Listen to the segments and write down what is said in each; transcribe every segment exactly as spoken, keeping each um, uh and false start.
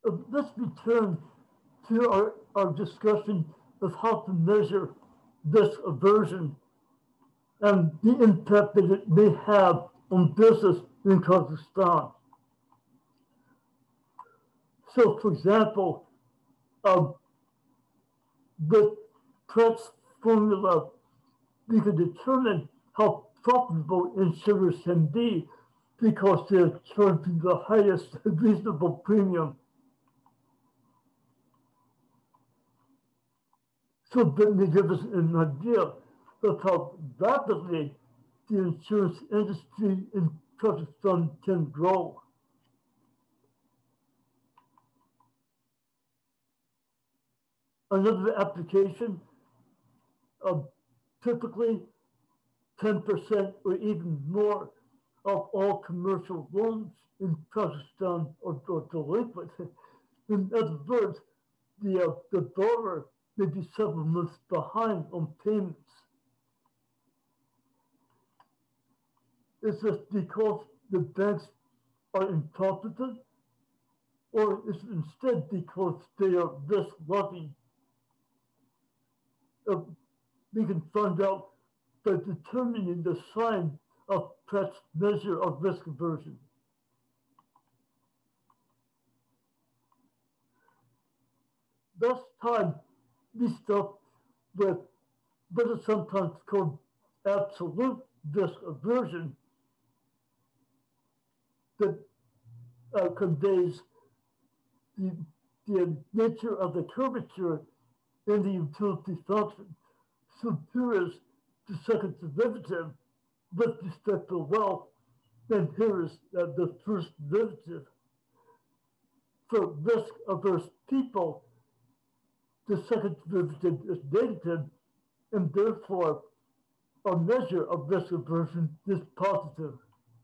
Uh, let's return to our, our discussion of how to measure risk aversion and the impact that it may have on business in Kazakhstan. So, for example, um, with Pratt's formula, we can determine how profitable insurers can be because they're charging the highest reasonable premium. So let me give us an idea of how rapidly the insurance industry in Kazakhstan can grow. Another application, uh, typically ten percent or even more of all commercial loans in Kazakhstan are, are delinquent. In other words, the, uh, the borrower may be several months behind on payments. Is this because the banks are incompetent, or is it instead because they are risk loving? Uh, we can find out by determining the sign of Pratt's measure of risk aversion. This time, we start with what is sometimes called absolute risk aversion that uh, conveys the, the nature of the curvature in the utility function. So here is the second derivative with respect to wealth, and here is uh, the first derivative. For risk-averse people, the second derivative is negative, and therefore a measure of risk aversion is positive.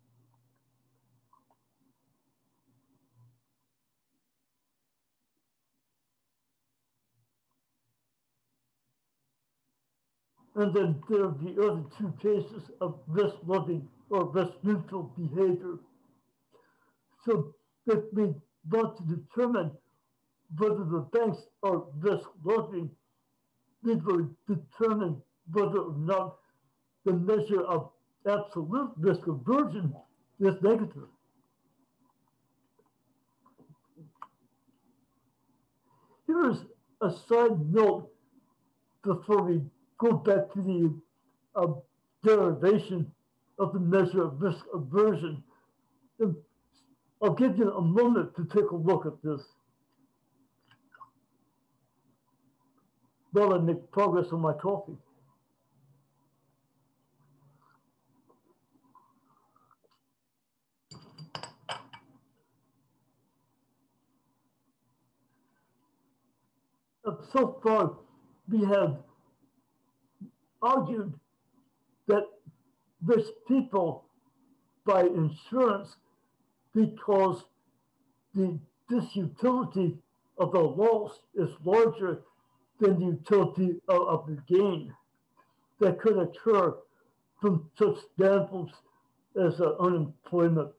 And then there are the other two cases of risk-loving or risk-neutral behavior. So if we want to determine whether the banks are risk-loving, we will determine whether or not the measure of absolute risk aversion is negative. Here is a side note before we go back to the uh, derivation of the measure of risk aversion. And I'll give you a moment to take a look at this while I make progress on my coffee. Uh, so far, we have argued that rich people buy insurance because the disutility of the loss is larger than the utility of, of the gain that could occur from such examples as uh, unemployment.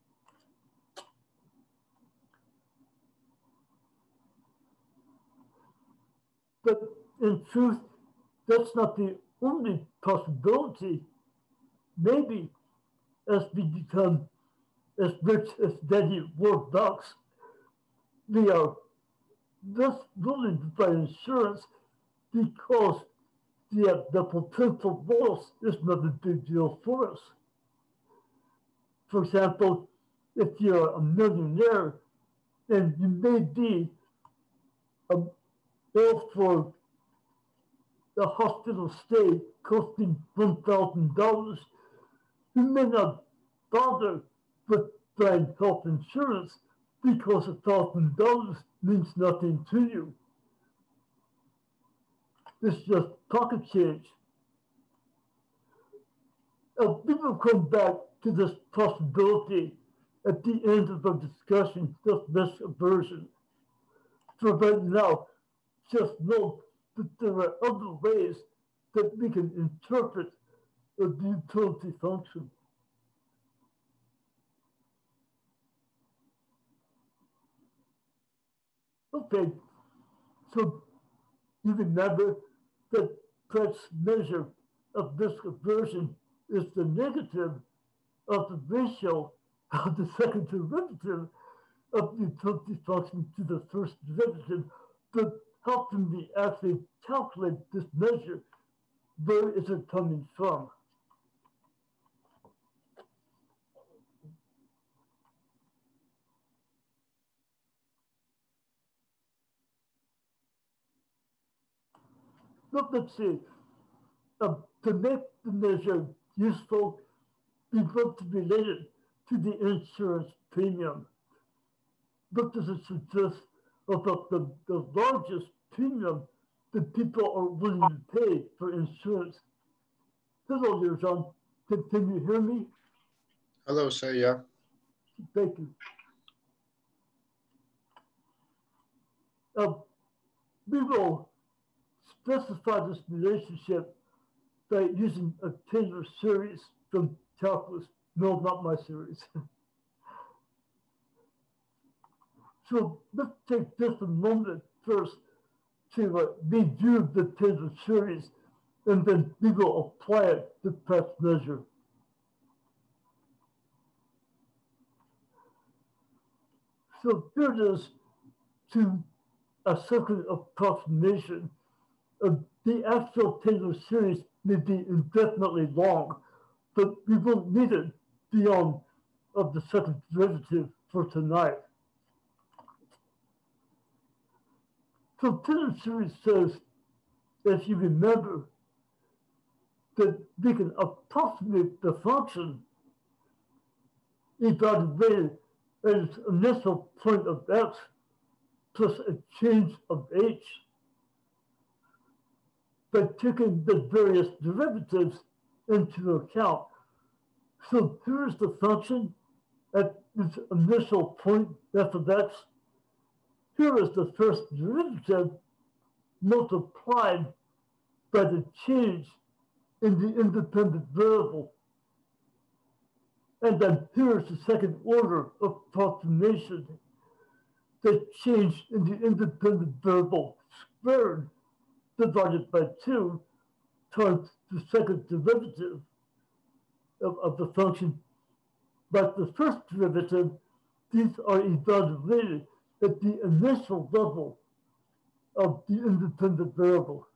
But in truth, that's not the only possibility. Maybe as we become as rich as Daddy Warbucks, we are less willing to buy insurance because the, the potential loss is not a big deal for us. For example, if you're a millionaire and you may be um, ill for a hospital stay costing one thousand dollars, you may not bother with buying health insurance because a thousand dollars means nothing to you. It's just pocket change. Uh, we will come back to this possibility at the end of the discussion of risk aversion. For right now, just note that there are other ways that we can interpret the utility function. Okay, so you remember that Pratt's measure of risk aversion is the negative of the ratio of the second derivative of the utility function to the first derivative. But how can we actually calculate this measure? Where is it coming from? Look, let's see. Uh, to make the measure useful, we want to relate it to the insurance premium. What does it suggest about the, the largest premium that people are willing to pay for insurance? Hello there, John. Can, can you hear me? Hello, sir. Yeah. Thank you. Uh, we will specify this relationship by using a Taylor series from calculus. No, not my series. So let's take just a moment first to uh, review the Taylor series, and then we will apply it to Pratt's measure. So here it is to a second approximation. Uh, the actual Taylor series may be indefinitely long, but we won't need it beyond of the second derivative for tonight. So Taylor series says, if you remember, that we can approximate the function evaluated at its initial point of x plus a change of h by taking the various derivatives into account. So here's the function at its initial point f of x. Here is the first derivative multiplied by the change in the independent variable. And then here's the second order approximation. The change in the independent variable squared divided by two times the second derivative of, of the function. Like the first derivative, these are evaluated at the initial level of the independent variable.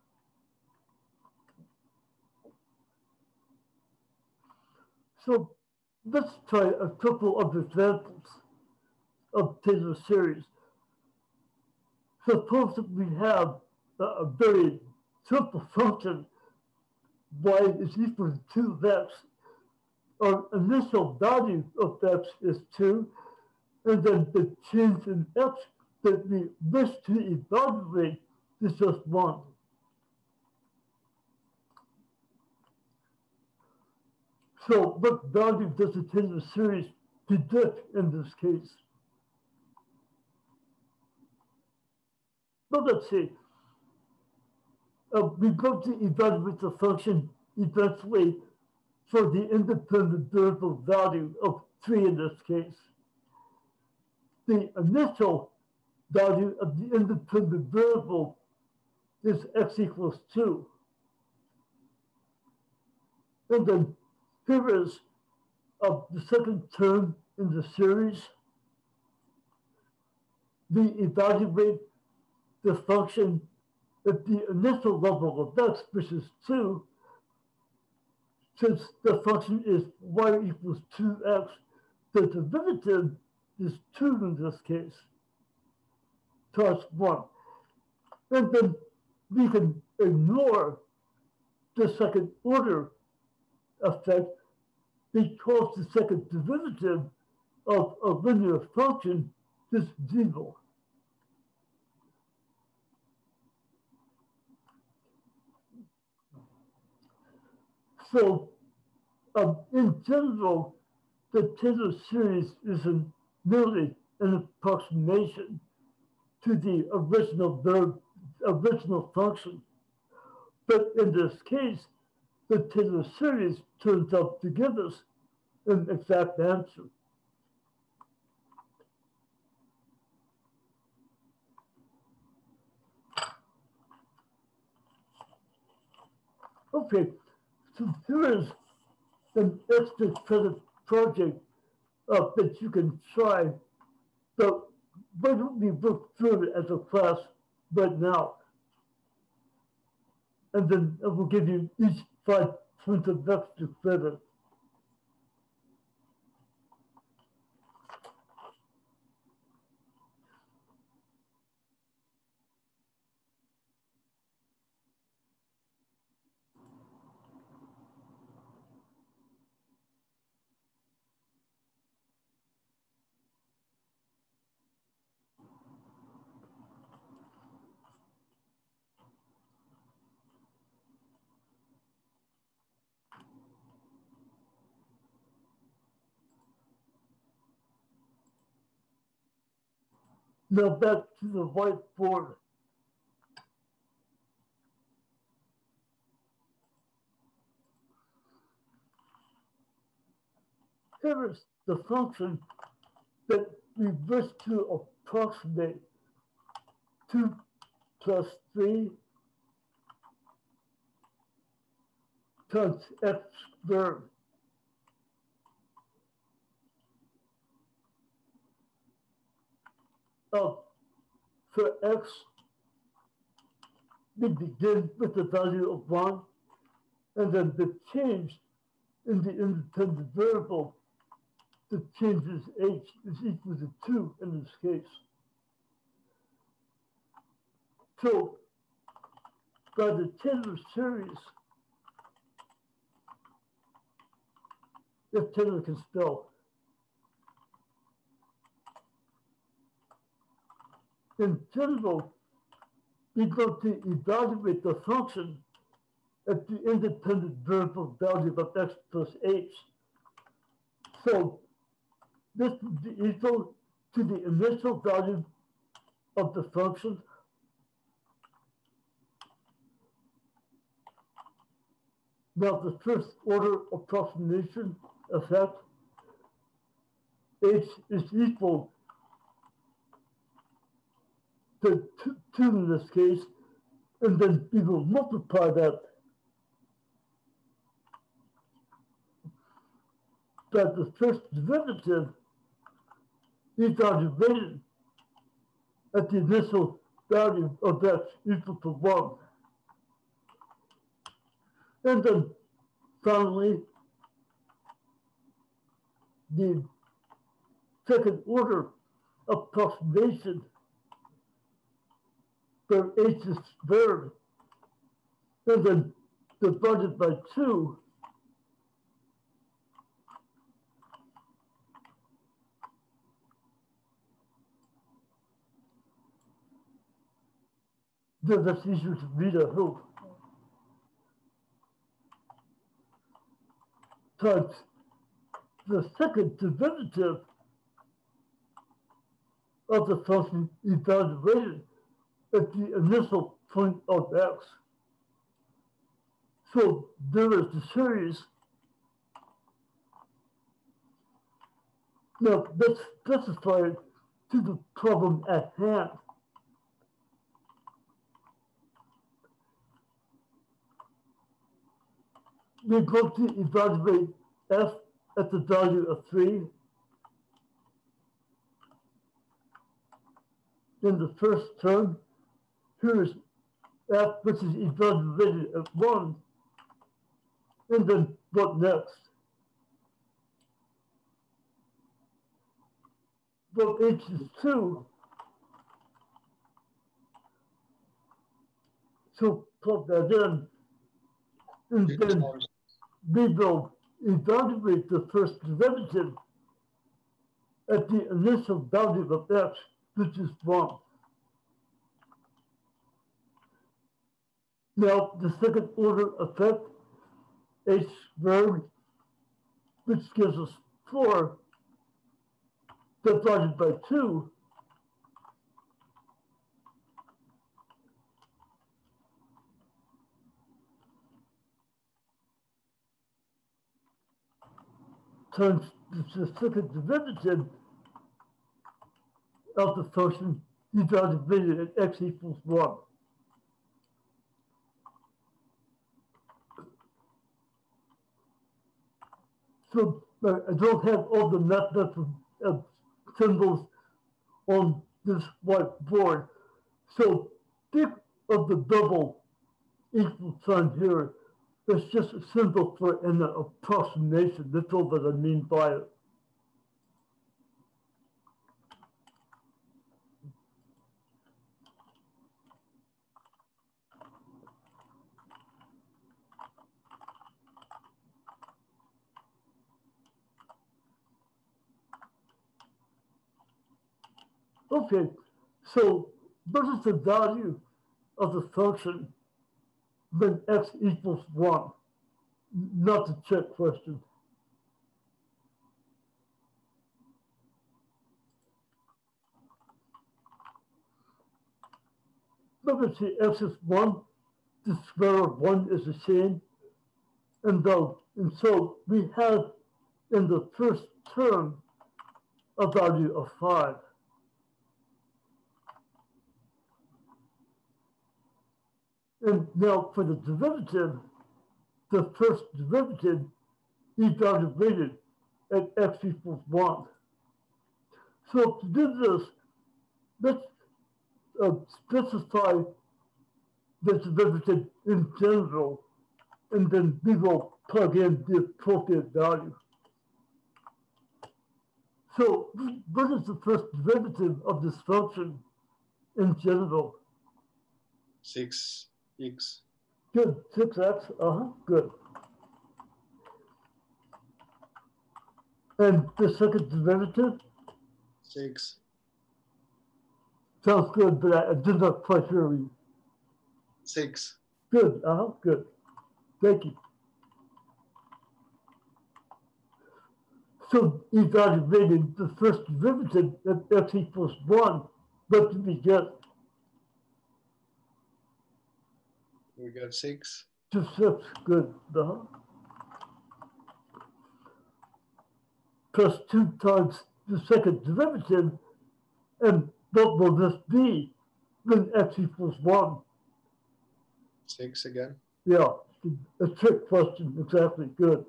So let's try a couple of examples of Taylor series. Suppose that we have a, a very simple function, y is equal to two x. Our initial value of x is two, and then the change in x that we wish to evaluate is just one. So what value does the Taylor series predict in this case? Well, let's see. Uh, we go to evaluate the function eventually for the independent variable value of three in this case. The initial value of the independent variable is x equals two. And then here is uh, the second term in the series. We evaluate the function at the initial level of x, which is two. Since the function is y equals two x, the derivative is two in this case, times one. And then we can ignore the second order effect because the second derivative of a linear function is zero. So um, in general, the Taylor series is an, merely an approximation to the original verb, original function. But in this case, the Taylor series turns out to give us an exact answer. Okay, so here is an extra credit project uh, that you can try, but why don't we work through it as a class right now? And then I will give you each five points of extra credit. Now back to the whiteboard. Here is the function that we wish to approximate two plus three times x squared. Uh, for x, we begin with the value of one, and then the change in the independent variable, the changes h is equal to two in this case. So by the Taylor series, if Taylor can spell, in general, we're going to evaluate the function at the independent variable value of x plus h. So this would be equal to the initial value of the function now the first order approximation effect, h is equal to two, two in this case, and then we will multiply that by the first derivative evaluated at the initial value of x equal to one. And then finally, the second order approximation for h is squared, and then divided by two, then that's easier to read, I hope. Times the second derivative of the function evaluated at the initial point of x. So there is the series. Now let's specify it to the problem at hand. We're going to evaluate f at the value of three. In the first term, here is f which is evaluated at one. And then what next? Well, h is two. So plug that in. And then we will evaluate the first derivative at the initial value of x, which is one. Now, the second order effect, h squared, which gives us four, divided by two, times the second derivative of the function evaluated at x equals one. So uh, I don't have all the mathematical uh, symbols on this whiteboard. So think of the double equal sign here. It's just a symbol for an approximation. That's all that I mean by it. Okay, so what is the value of the function when x equals one? Not the trick question. Look at see, x is one, the square of one is the same, and, the, and so we have in the first term a value of five. And now for the derivative, the first derivative evaluated at x equals one. So to do this, let's uh, specify the derivative in general, and then we will plug in the appropriate value. So what is the first derivative of this function in general? six x. Good, six x, uh-huh, good. And the second derivative? six. Sounds good, but I, I did not quite hear you. six. Good, uh-huh, good. Thank you. So evaluating the first derivative at x equals one, what did we get? We got six. To six, good, uh-huh. Plus two times the second derivative, and what will this be when x equals one? Six again. Yeah, a trick question, exactly, good.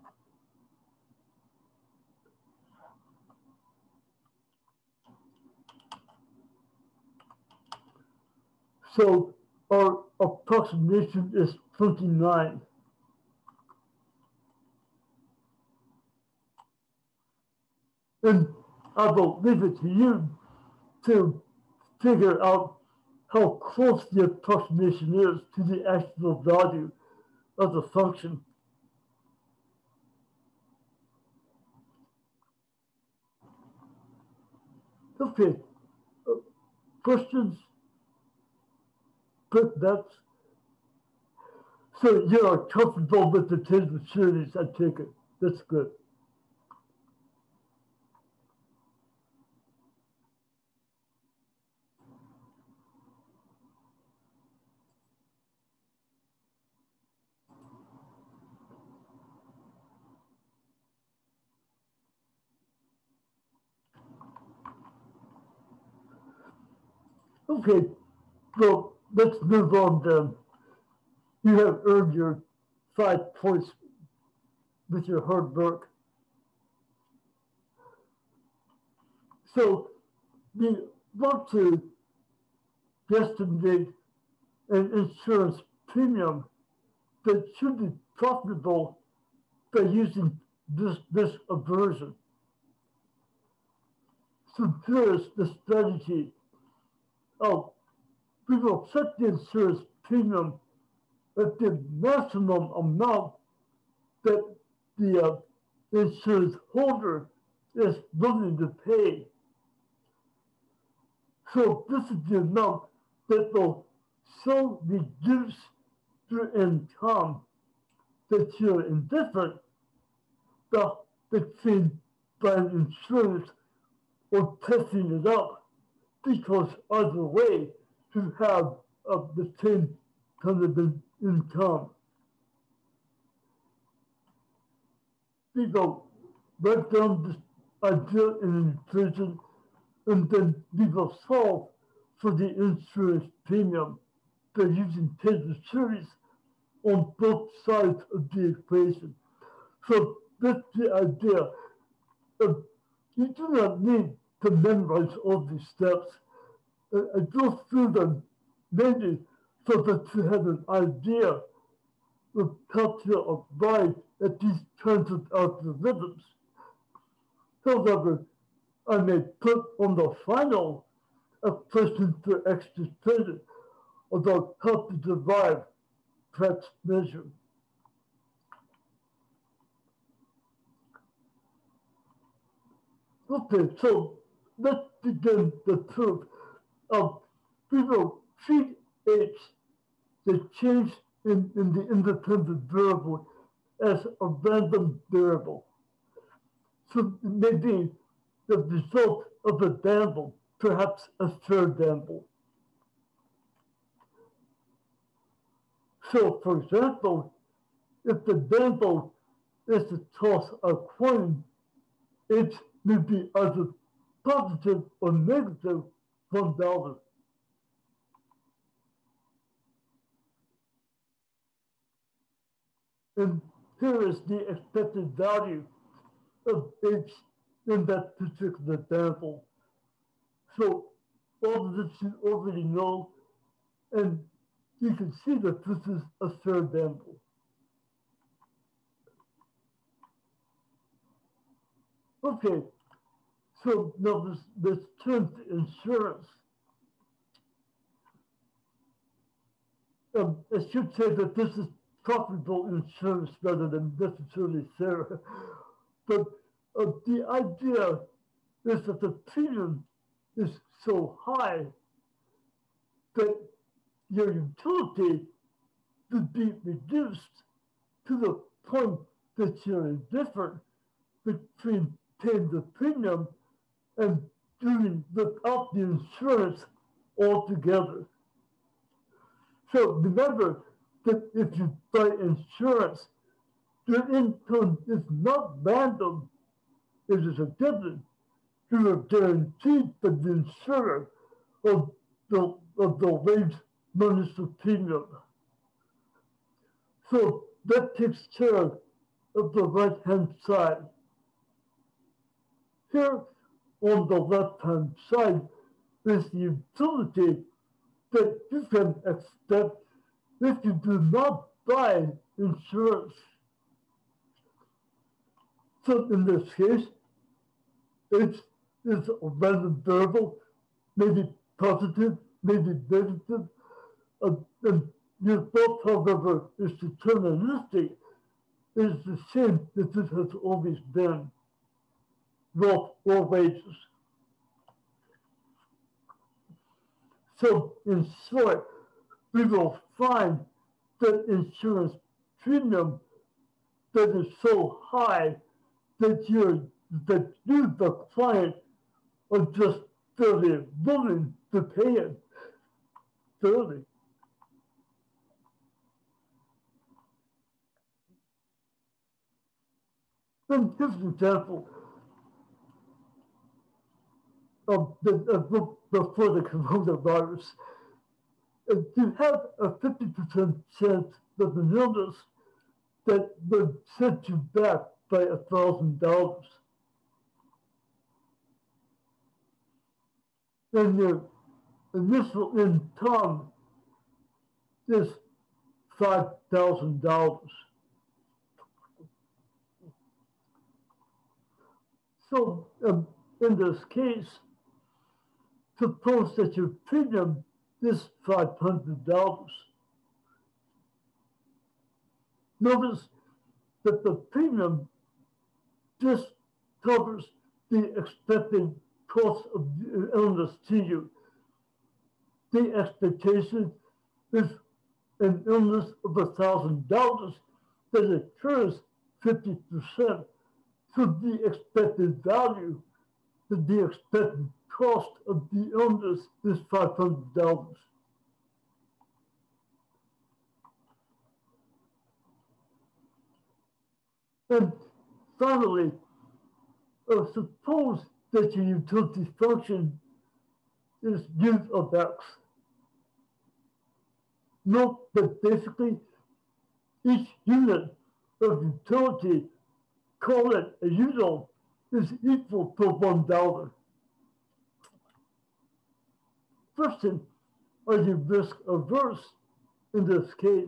So our approximation is twenty-nine. And I will leave it to you to figure out how close the approximation is to the actual value of the function. Okay, uh, questions? Quick bets? So you are comfortable with the Taylor series, I take it. That's good. Okay, well, let's move on then. You have earned your five points with your hard work. So we want to estimate an insurance premium that should be profitable by using this, this aversion. So here is the strategy. Oh, we will set the insurance premium at the maximum amount that the uh, insurance holder is willing to pay. So this is the amount that will so reduce your income that you're indifferent between buying insurance or passing it up, because either way you have uh, the same kind of income. We will write down this idea in an equation, and then we will solve for the insurance premium by using Taylor series on both sides of the equation. So that's the idea. Uh, you do not need to memorize all these steps. Uh, I go through them mainly so that you have an idea of how to arrive at these kinds of algorithms. However, I may put on the final a question for extra credit about how to derive Pratt's measure. Okay, so let's begin the proof of we will treat h, the change in, in the independent variable, as a random variable. So it may be the result of a damble, perhaps a third damble. So, for example, if the damble is to toss a coin, it may be either positive or negative one dollar. And here is the expected value of h in that particular damble. So all of this you already know, and you can see that this is a third damble. Okay, so now this, this turns to insurance. Um, I should say that this is profitable insurance rather than necessarily fair. But uh, the idea is that the premium is so high that your utility would be reduced to the point that you're indifferent between paying the premium and doing without the insurance altogether. So remember that if you buy insurance, your income is not random, it is a given. You are guaranteed by the insurer of the, of the wage minus the premium. So that takes care of the right-hand side. Here on the left-hand side is the utility that you can expect if you do not buy insurance. So in this case, H is a random variable, maybe positive, maybe negative, uh, and your thought, however, is deterministic. It is the same that this has always been, wealth or wages. So in short, we will find that insurance premium that is so high that you're that you, the client, are just fairly willing to pay it. Fairly. Then here's an example of the, uh, before the coronavirus. Uh, you have a fifty percent chance of an illness that would set you back by a thousand dollars. And your initial income is five thousand dollars. So um, in this case, suppose that your premium is five hundred dollars. Notice that the premium just covers the expected cost of the illness to you. The expectation is an illness of a thousand dollars that occurs fifty percent. So the expected value, the expected cost of the illness is five hundred dollars. And finally, uh, suppose that your utility function is u of x. Note that basically each unit of utility call it a euro is equal to one dollar. Question, are you risk averse in this case?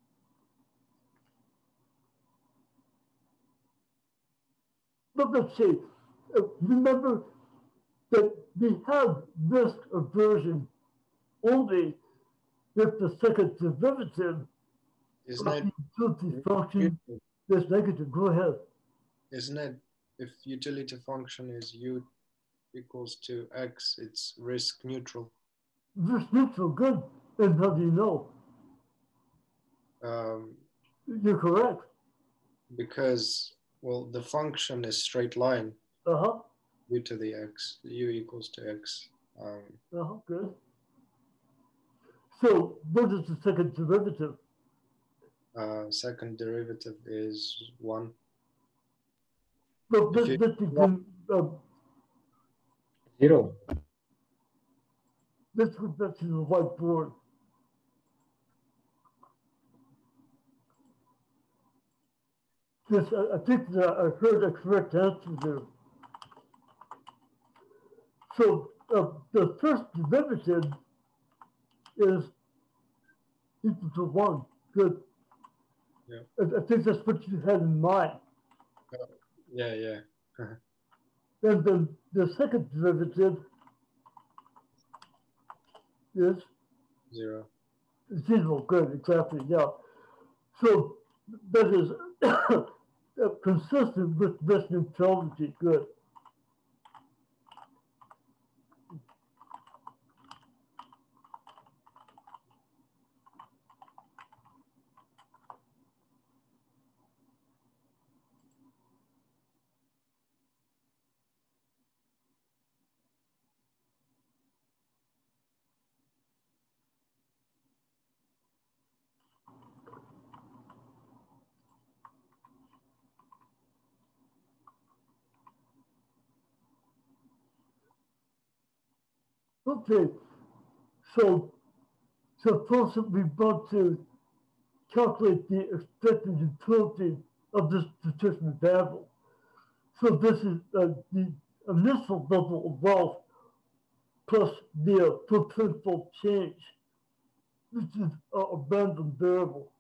But let's see, uh, remember that we have risk aversion only if the second derivative Isn't of it? the utility function is negative. Go ahead. Isn't it? If utility function is u equals to x, it's risk neutral. Risk neutral, good. And how do you know? Um, You're correct. because, well, the function is straight line. Uh-huh. U to the x, u equals to x. Um, uh-huh, good. So what is the second derivative? uh, second derivative is one. But If this, you, this became, uh, Zero. this was back to the whiteboard. This, I, I think that I heard a correct answer there. So uh, the first derivative is equal to one. Good. Yeah. I, I think that's what you had in mind. yeah, yeah. And then the second derivative is Zero. zero. Good, exactly, yeah. So that is uh, consistent with risk neutrality. Good. Okay, so suppose that we want to calculate the expected utility of this particular variable. So this is uh, the initial level of wealth plus the uh, potential change, which is a, a random variable.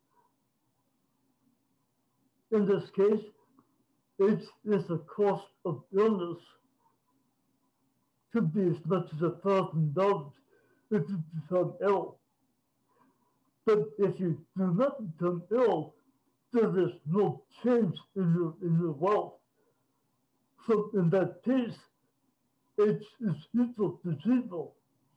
In this case, H is the cost of illness. Could be as much as a thousand dollars if you become ill. But if you do not become ill, there is no change in your in your wealth. So in that case, H is equal to zero.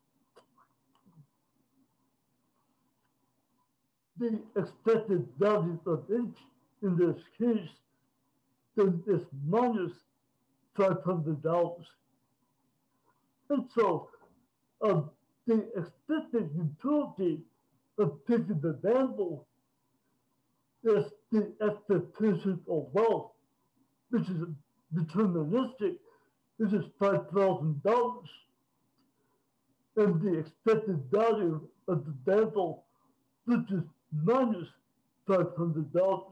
The expected value of H in this case then is minus five hundred dollars. And so uh, the expected utility of picking the variable is the expectation of wealth, which is deterministic, which is five thousand dollars. And the expected value of the variable, which is minus five hundred dollars.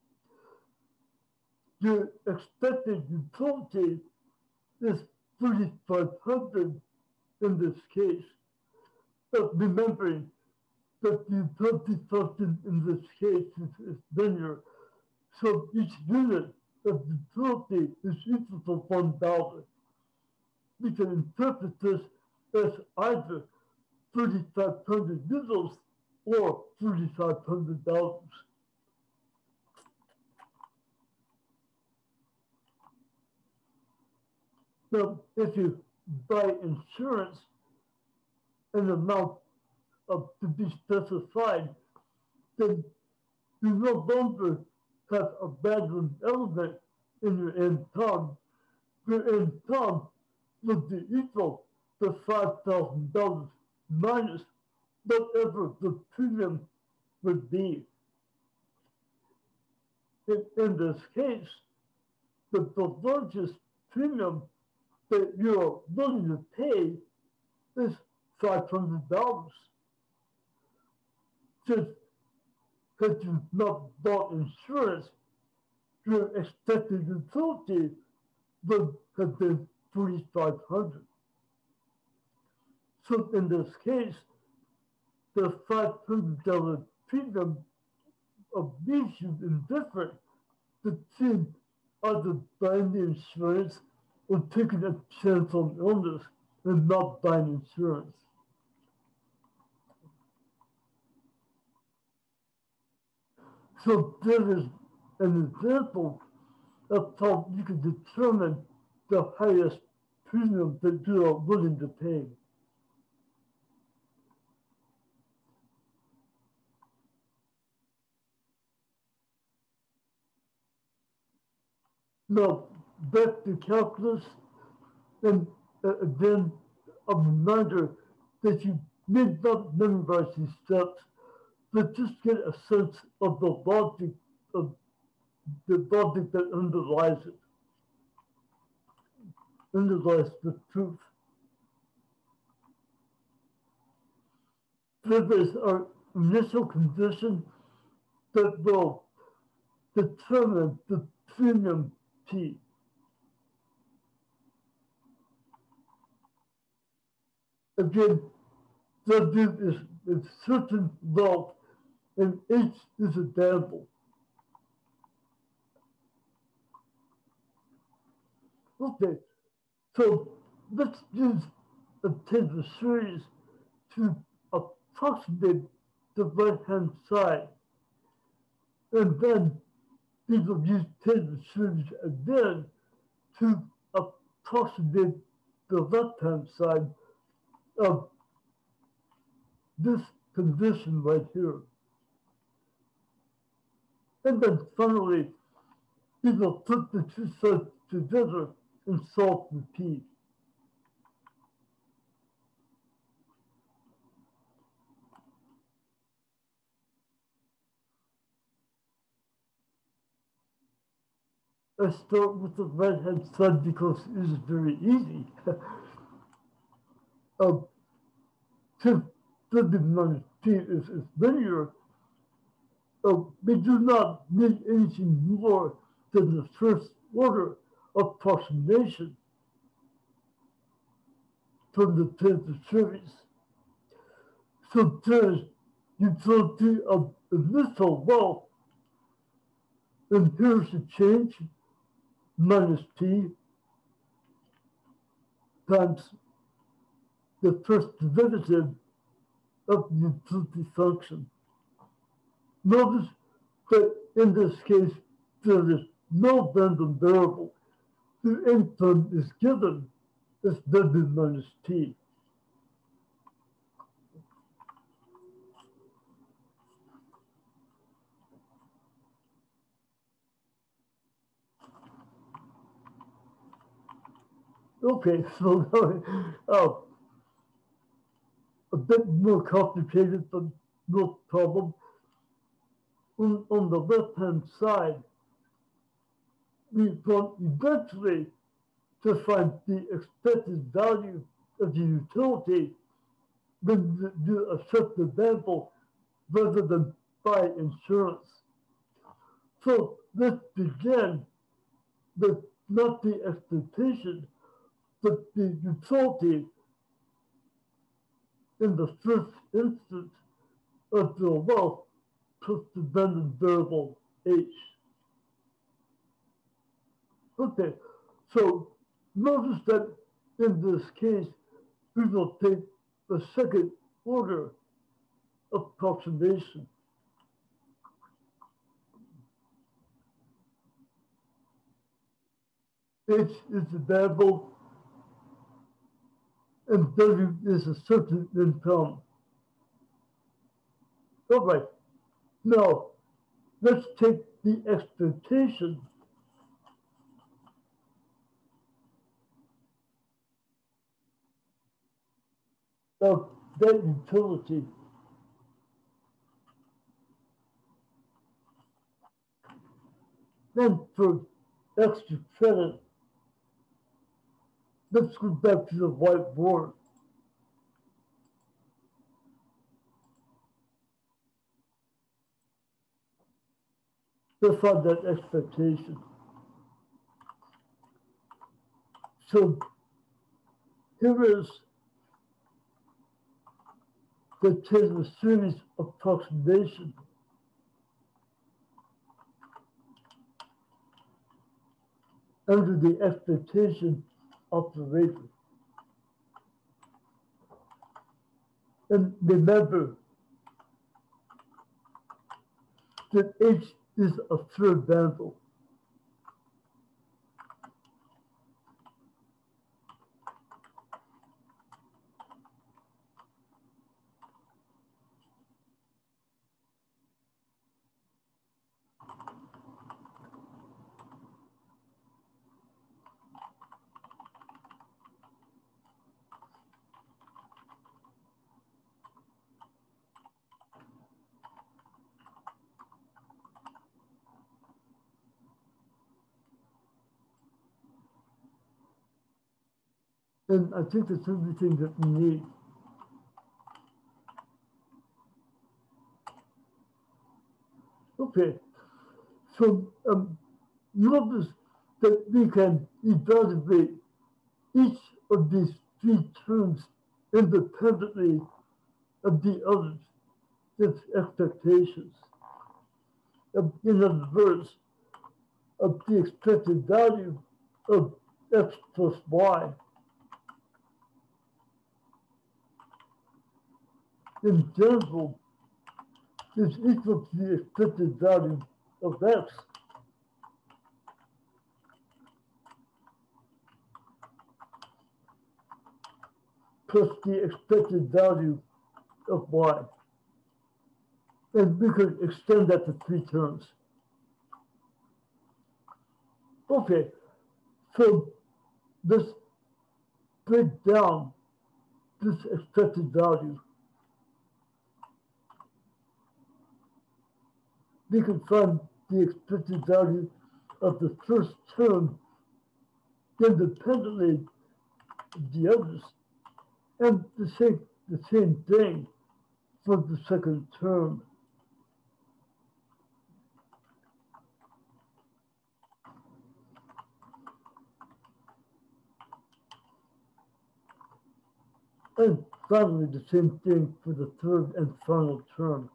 The expected utility is thirty-five hundred dollars in this case. But remembering that the utility function in this case is, is linear, so each unit of utility is equal to one dollar. We can interpret this as either thirty-five hundred euros or thirty-five hundred dollars. Now, if you buy insurance, an amount of, to be specified, then you no longer have a random element in your income. Your income would be equal to five thousand dollars minus whatever the premium would be. In, in this case, the, the largest premium that you're willing to pay is five hundred dollars. Since had you not bought insurance, your expected utility would have been forty-five hundred. So in this case, the five hundred dollars premium of makes you indifferent between either buying the insurance or taking a chance on illness and not buying insurance. So there is an example of how you can determine the highest premium that you are willing to pay. Now, back to calculus, and uh, again, a reminder that you may not memorize these steps, but just get a sense of the logic of the logic that underlies it, underlies the truth. There is our initial condition that will determine the premium P. Again, W is, is certain wealth and H is a variable. Okay, so let's use a table series to approximate the right-hand side. And then we will use table series again to approximate the left-hand side of this condition right here. And then finally, we will put the two sides together and solve for P. I start with the right-hand side because it is very easy. um, since W minus P is, is linear, uh, we do not need anything more than the first order approximation from the table series. So there's utility of initial wealth, and here's the change, minus P times the first derivative of the utility function. Notice that in this case, there is no random variable. The income is given as W minus T. Okay, so uh, a bit more complicated, but no problem. On, on the left-hand side, we want eventually to find the expected value of the utility when you accept the variable rather than buy insurance. So let's begin with not the expectation, but the utility in the first instance of the wealth plus the dependent variable H. Okay, so notice that in this case, we will take the second order approximation. H is the variable and W is a certain income. All right, now let's take the expectation of that utility. Then for extra credit, let's go back to the whiteboard. to find that expectation. So here is the case of a series of approximation under the expectation operator. And remember that H is a third bundle. And I think that's everything that we need. Okay, so um, notice that we can evaluate each of these three terms independently of the others, its expectations. Um, in other words, of the expected value of x plus y in general is equal to the expected value of x plus the expected value of y. And we could extend that to three terms. Okay, so let's break down this expected value. We can find the expected value of the first term independently of the others, and the same, the same thing for the second term. And finally, the same thing for the third and final term.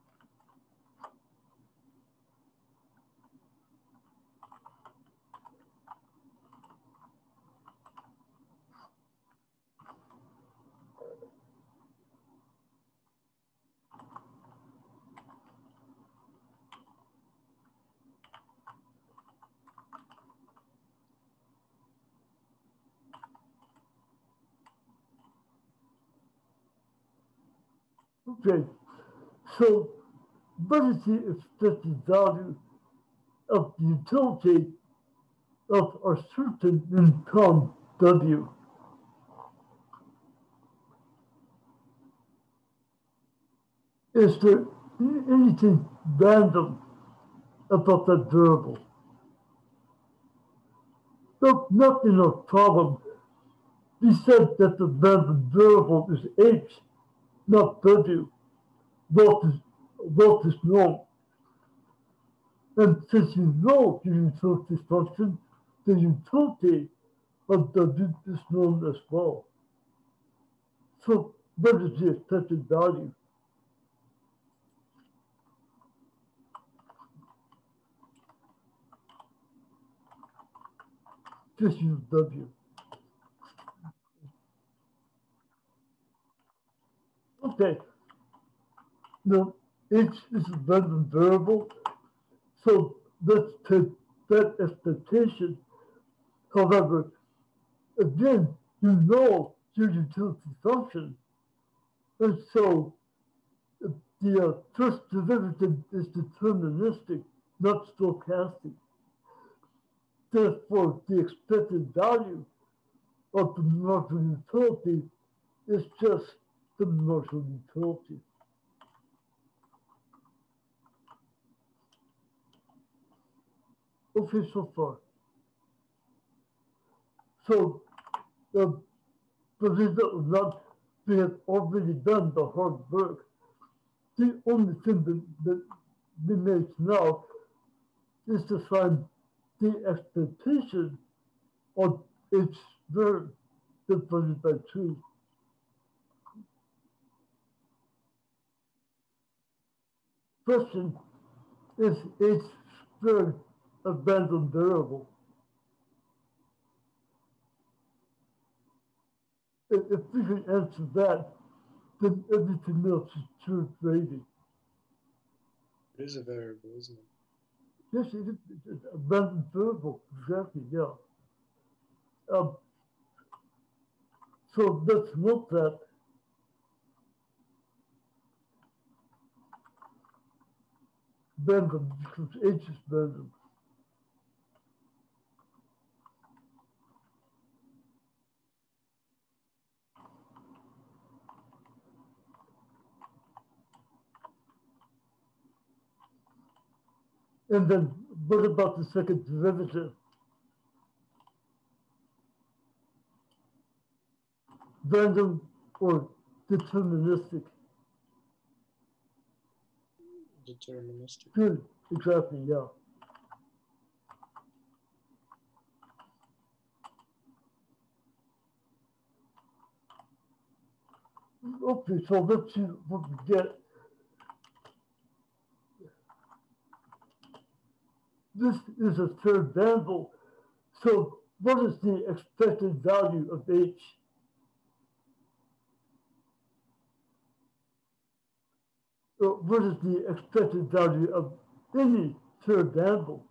Okay, so what is the expected value of the utility of our certain income W? Is there anything random about that variable? No, not in our problem. We said that the random variable is H, not W. Both is, both is known. And since you know the utility function, the utility of W is known as well. So what is the expected value? Just use W. Okay. Now, H is a random variable, so let's take that expectation. However, again, you know your utility function, and so the uh, first derivative is deterministic, not stochastic. Therefore, the expected value of the marginal utility is just the marginal utility. Okay, so far. So, uh, for this not, we have already done the hard work. The only thing that, that remains now is to find the expectation of each verb divided by two. Question, is each verb a random variable? If, if we can answer that, then everything else is true gravy. It is a variable, isn't it? Yes, it is it's a random variable, exactly, yeah. Um, so let's note that random because H is random. And then what about the second derivative? Random or deterministic? Deterministic. Good, exactly, yeah. Okay, so let's see what we get. This is a third variable. So what is the expected value of H? Uh, what is the expected value of any third variable?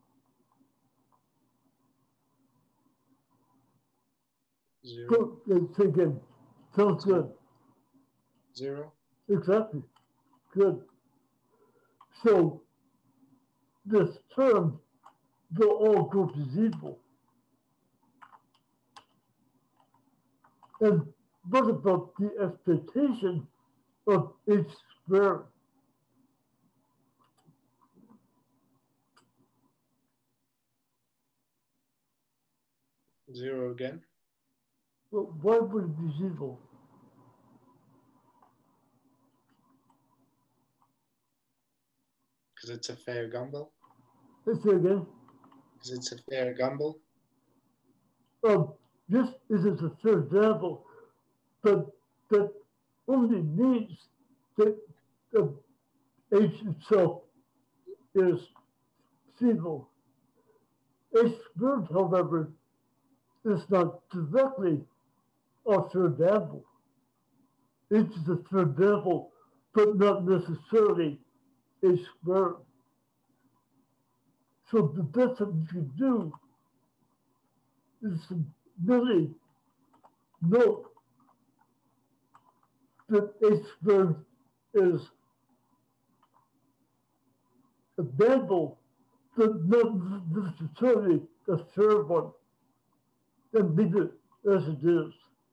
Zero. Go, say again. Sounds good. Zero. Exactly. Good. So this term will all go to zero. And what about the expectation of H squared? Zero again. Well, why would it be zero? Because it's a fair gamble. Let's say again. Because it's a fair gamble. Um, this is a third variable, but that only means that the H itself is zero. H squared, however, is not directly a third variable. H is a third variable, but not necessarily H squared. So the best that you can do is to really note that H squared is a variable, but not necessarily a third one, and leave it as it is.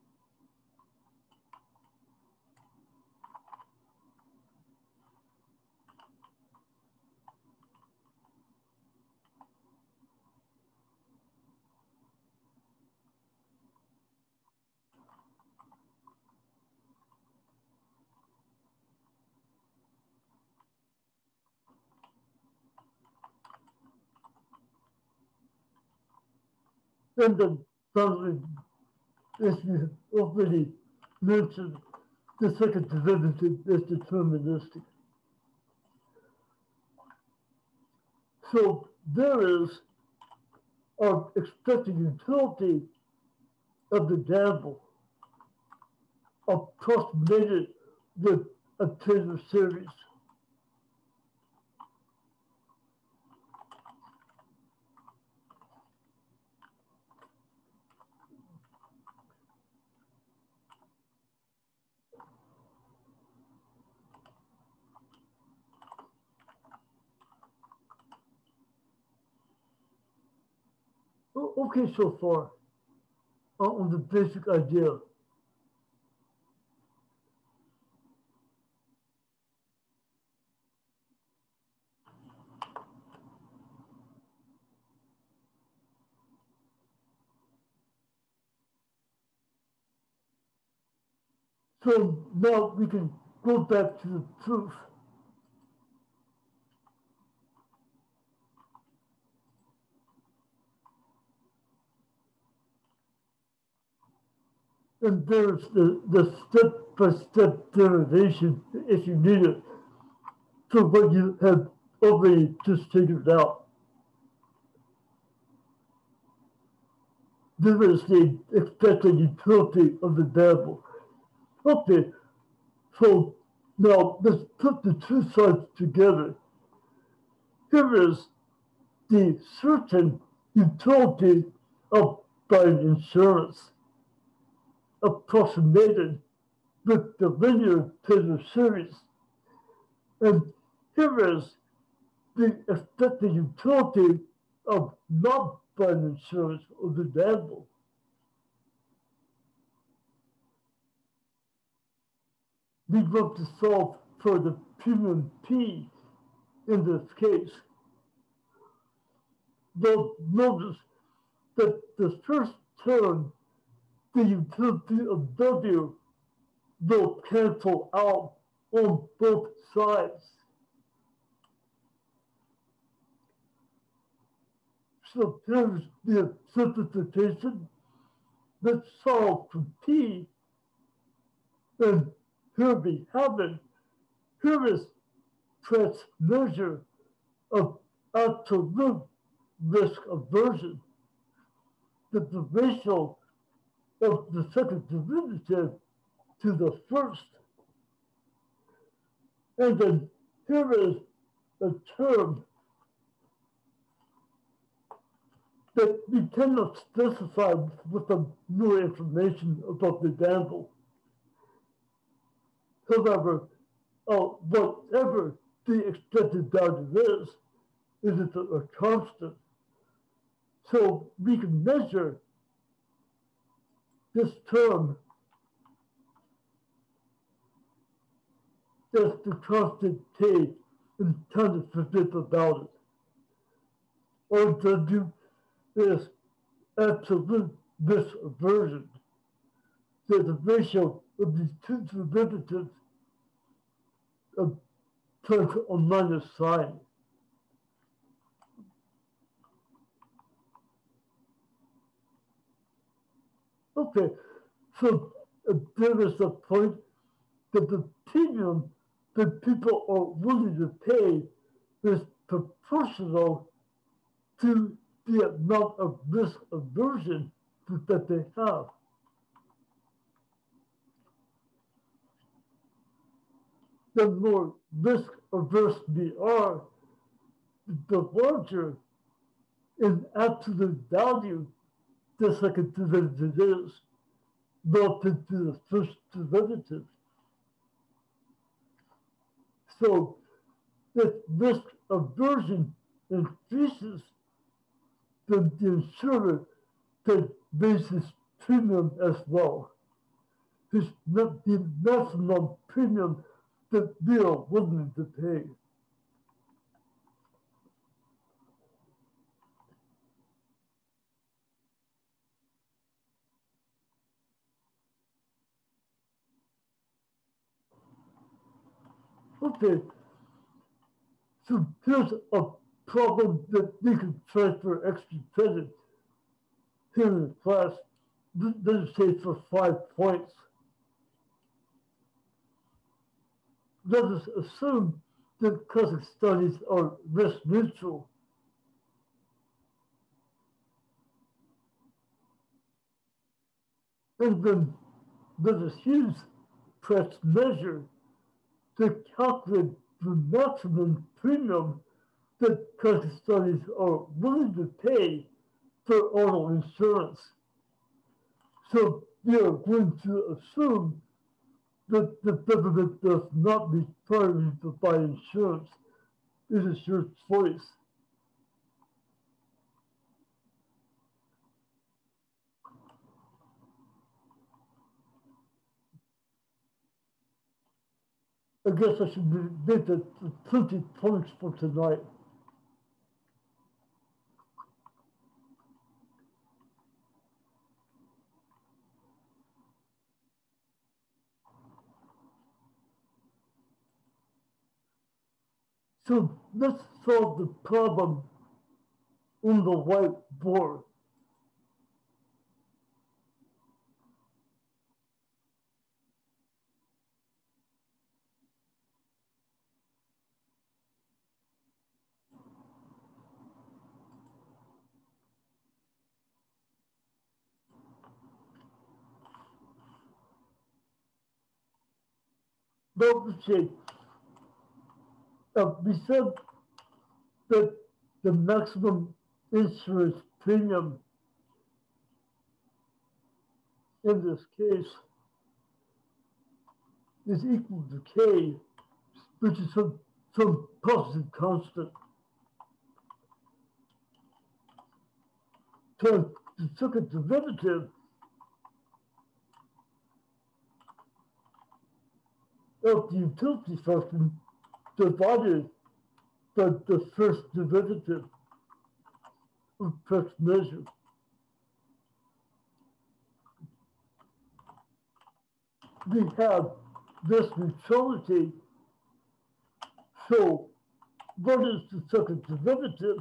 And then finally, as you already mentioned, the second derivative is deterministic. So there is an expected utility of the variable approximated with a Taylor series. Okay, so far uh, on the basic idea. So now we can go back to the proof. And there's the, the step-by-step derivation, if you need it, for what you have already just figured out. There is the expected utility of the variable. Okay, so now let's put the two sides together. Here is the certain utility of buying insurance approximated with the linear Taylor series. And here is the expected utility of not buying insurance of the variable. We want to solve for the premium P in this case. Now notice that the first term, the utility of W, will cancel out on both sides. So here's the simplification. Let's solve for P, and here we have it. Here is Pratt's measure of absolute risk aversion, that the ratio of the second derivative to the first. And then here is a term that we cannot specify with some new information about the variable. However, uh, whatever the expected value is, is it a, a constant. So we can measure this term as the constant K and kind of forget about it. Or W is absolute risk aversion. So the ratio of these two derivatives of plus or minus sign. Okay, so uh, there is a point that the premium that people are willing to pay is proportional to the amount of risk aversion that, that they have. The more risk averse we are, the larger in absolute value the second derivative is relative to the first derivative. So if risk aversion increases, then the insurer can raise his premium as well. His the maximum premium that we are willing to pay. Okay, so here's a problem that we can transfer extra credit here in the class. Let's say for five points. Let us assume that classic studies are risk neutral. And then let us use Pratt's measure to calculate the maximum premium that classic studies are willing to pay for auto insurance. So we are going to assume that the government does not require you to buy insurance. It is your choice. I guess I should make the twenty points for tonight. So let's solve the problem on the whiteboard. But let's see, uh, we said that the maximum insurance premium in this case is equal to K, which is some, some positive constant. So the second derivative of the utility function divided by the first derivative of first measure. We have this neutrality. So what is the second derivative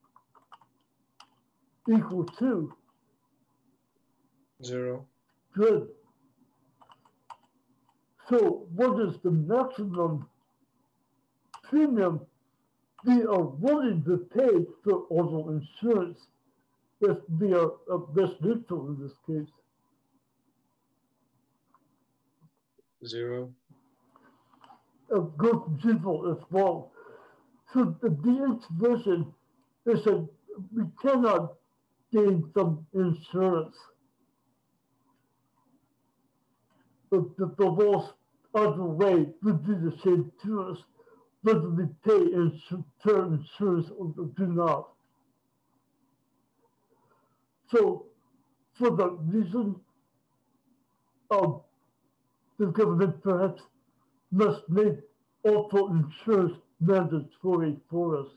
equal to? Zero. Good. So what is the maximum premium we are willing to pay for auto insurance if we are uh, risk neutral in this case? Zero. A good zero as well. So the, the intuition is that we cannot gain some insurance. But the, the loss either way would be the same to us, whether we pay insu term insurance or do not. So for that reason, um, the government perhaps must make auto insurance mandatory for us.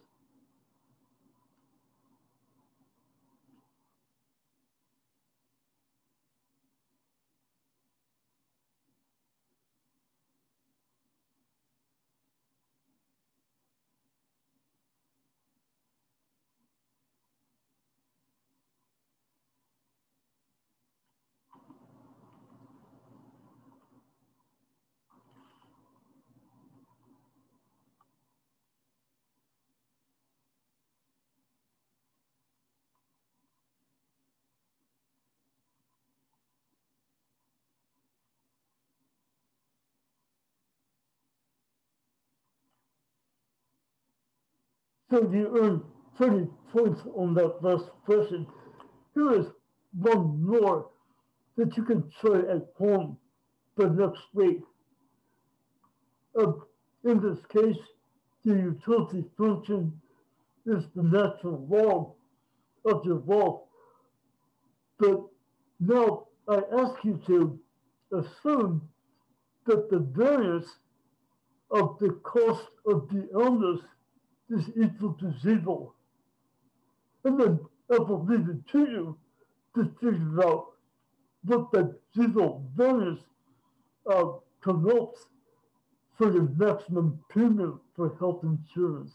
So you earn thirty points on that last question. Here is one more that you can try at home for next week. Uh, in this case, the utility function is the natural log of your wealth. But now I ask you to assume that the variance of the cost of the illness is equal to zero. And then I will leave it to you to figure out what that zero variance uh, connotes for your maximum premium for health insurance.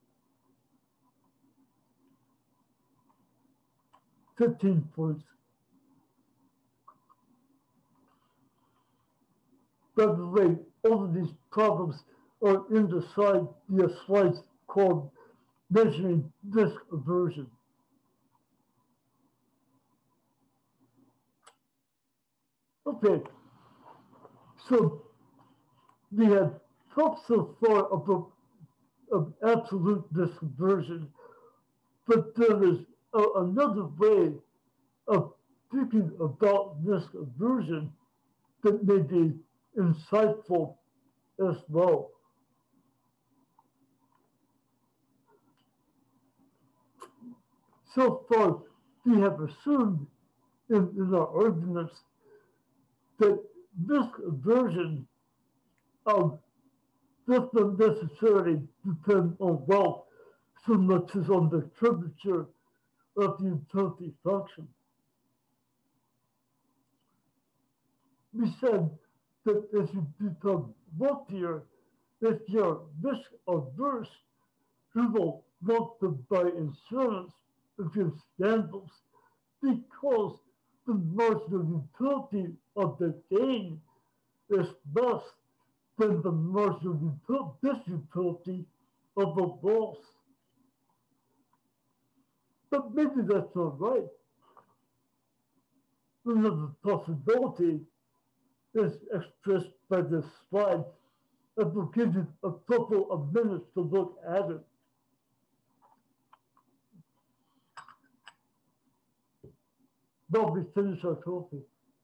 fifteen points. By the way, all of these problems are in the slide, the slides called measuring risk aversion. Okay, so we have talked so far about of absolute risk aversion, but there is a, another way of thinking about risk aversion that may be insightful as well. So far, we have assumed in, in our arguments that risk aversion um, does not necessarily depend on wealth so much as on the temperature of the utility function. We said that as you become wealthier, if you're risk averse, you will want to buy insurance against gambles because the marginal utility of the gain is less than the marginal disutility of the loss. But maybe that's not right. Another possibility is expressed by this slide It will give you a couple of minutes to look at it. While we finish our coffee.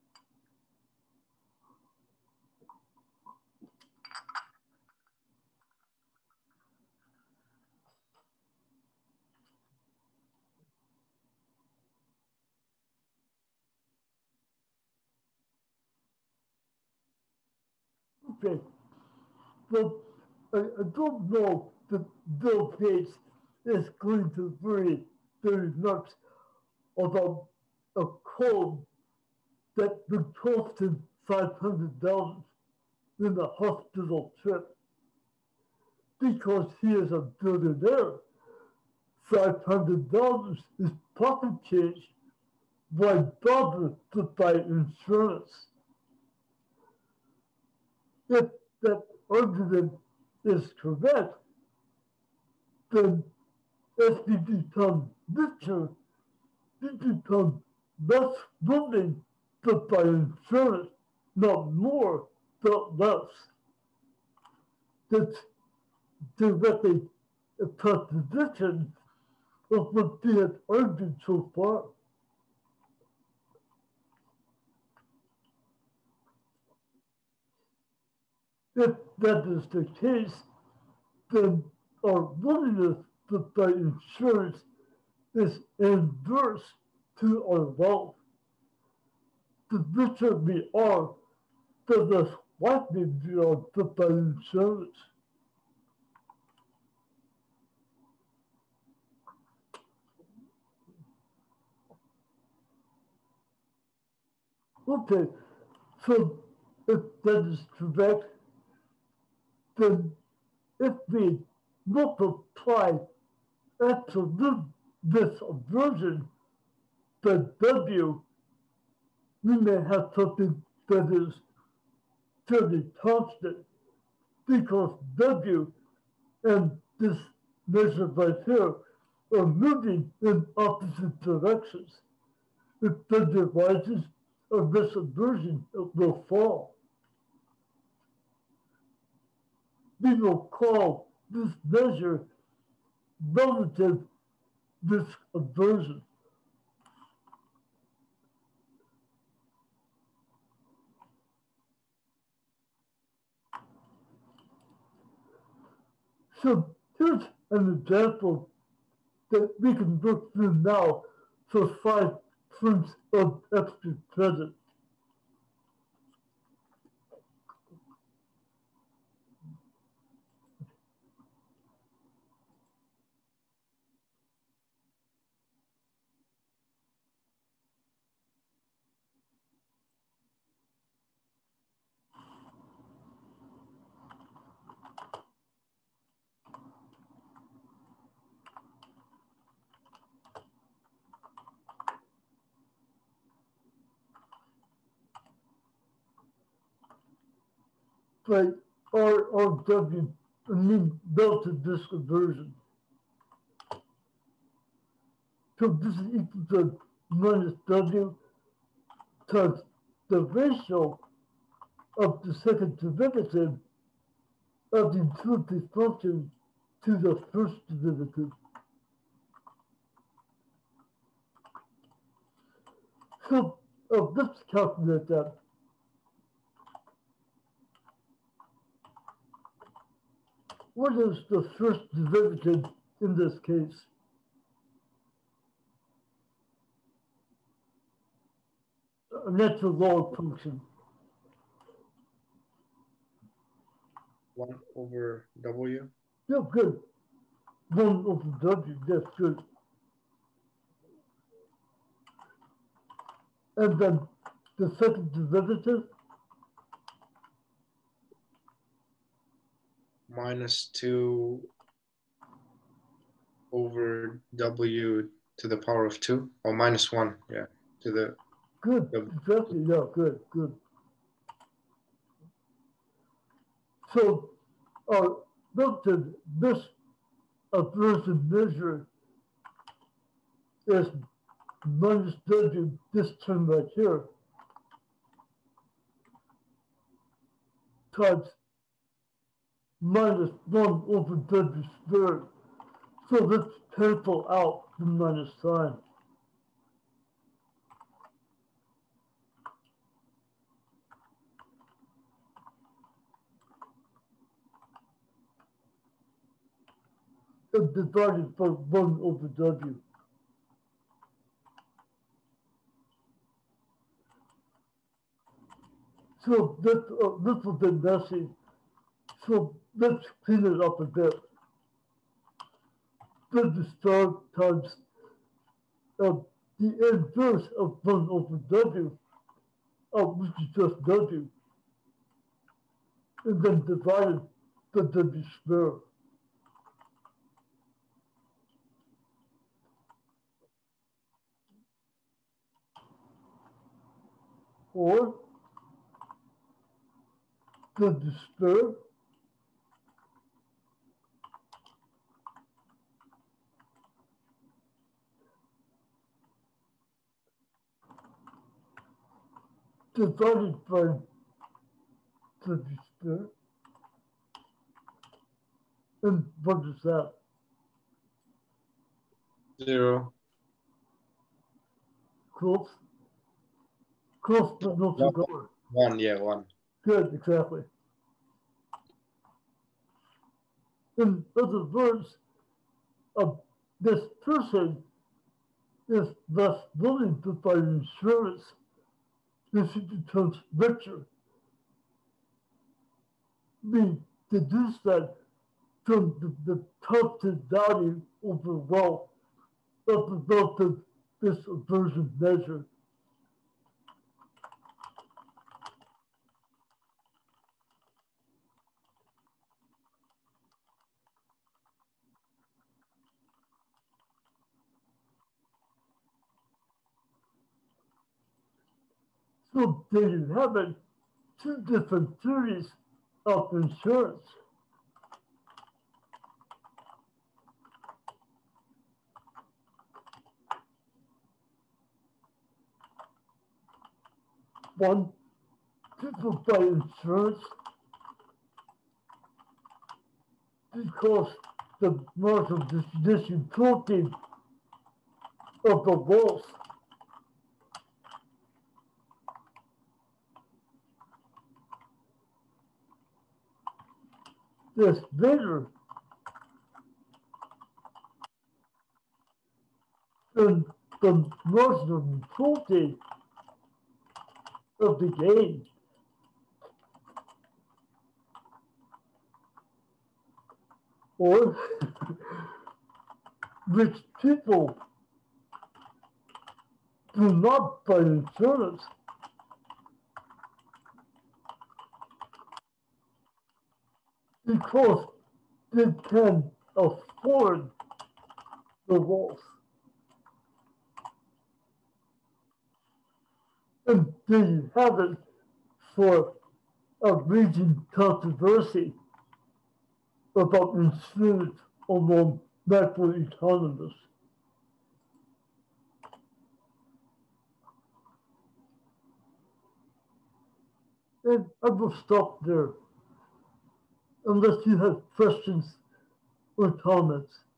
Okay, well, I, I don't know that Bill Gates is going to worry very much about a code that would cost him five hundred dollars in a hospital trip because he is a billionaire. five hundred dollars is pocket change. Why bother to buy insurance? If that argument is correct, then as we become richer, we become less willing to buy insurance, not more, but less. That's directly a contradiction of what we have argued so far. If that is the case, then our willingness to buy insurance is inverse to our wealth. The richer we are, the less likely we are to buy insurance. Okay, so if that is correct, then if we multiply absolute disaversion by W, we may have something that is fairly constant because W and this measure right here are moving in opposite directions. If W rises, or disaversion will fall. We will call this measure relative risk aversion. So here's an example that we can look through now for five points of extra credit. By R R W, I mean delta disk aversion. So this is equal to minus W times the ratio of the second derivative of the utility function to the first derivative. So uh, let's calculate that. What is the first derivative in this case? A natural log function. One over W. Yeah, good. One over W, that's good. And then the second derivative? Minus two over W to the power of two, or minus one, yeah, to the Good, W. exactly, yeah, good, good. So our relative this aversion measure is minus W, this term right here, times minus one over W squared. So let's cancel out the minus sign. And divided by one over W. So that's a little bit messy. So let's clean it up a bit. W star times uh, the inverse of one over W, uh, which is just W, and then divided by W squared. Or W squared divided by W squared. And what is that? Zero. Close? Close, but not so good. One, yeah, one. Good, exactly. In other words, uh, this person is less willing to buy insurance if he becomes richer. We deduce that from the, the total value over wealth of the result of this aversion measure. So there you have it, two different theories of insurance. One, people buy insurance because the market distribution protein of the wealth is bigger than the marginal protein of the gain. Or rich people do not buy insurance because they can afford the wealth. And there you have it for a raging controversy about insurance among macroeconomists. And I will stop there unless you have questions or comments.